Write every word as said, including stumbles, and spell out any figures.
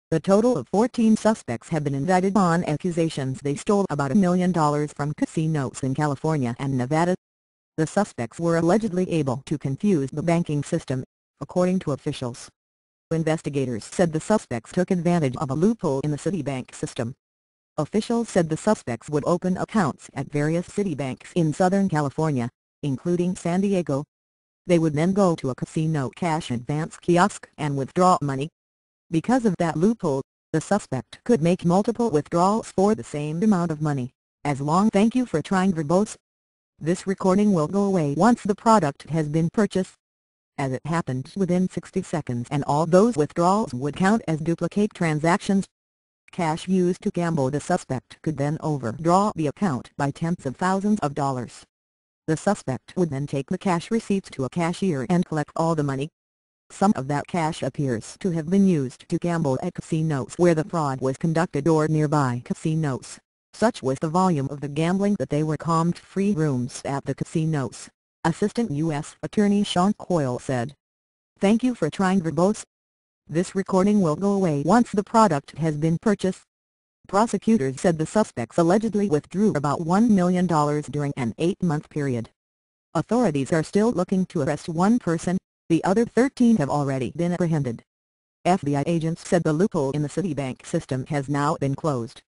A total of fourteen suspects have been indicted on accusations they stole about a million dollars from casinos in California and Nevada. The suspects were allegedly able to confuse the banking system, according to officials. Investigators said the suspects took advantage of a loophole in the Citibank system. Officials said the suspects would open accounts at various Citibanks in Southern California, including San Diego. They would then go to a casino cash advance kiosk and withdraw money. Because of that loophole, the suspect could make multiple withdrawals for the same amount of money, as long. Thank you for trying Verbose. This recording will go away once the product has been purchased, as it happened within sixty seconds, and all those withdrawals would count as duplicate transactions. Cash used to gamble. The suspect could then overdraw the account by tens of thousands of dollars. The suspect would then take the cash receipts to a cashier and collect all the money. Some of that cash appears to have been used to gamble at casinos where the fraud was conducted or nearby casinos. Such was the volume of the gambling that they were combed free rooms at the casinos, Assistant U S Attorney Sean Coyle said. Thank you for trying Verbose. This recording will go away once the product has been purchased. Prosecutors said the suspects allegedly withdrew about one million dollars during an eight-month period. Authorities are still looking to arrest one person. The other thirteen have already been apprehended. F B I agents said the loophole in the Citibank system has now been closed.